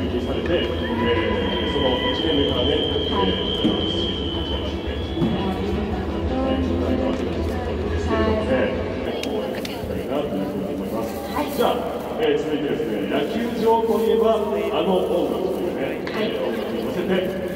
撃されて、その1年目からね、じゃあ、続いてですね、野球場といえばあの音楽というね、音楽に乗せて